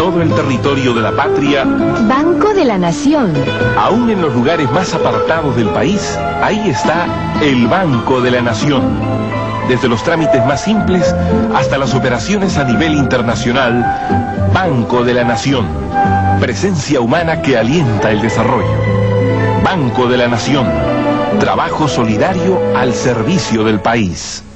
todo el territorio de la patria. Banco de la Nación. Aún en los lugares más apartados del país, ahí está el Banco de la Nación. Desde los trámites más simples hasta las operaciones a nivel internacional, Banco de la Nación. Presencia humana que alienta el desarrollo. Banco de la Nación. Trabajo solidario al servicio del país.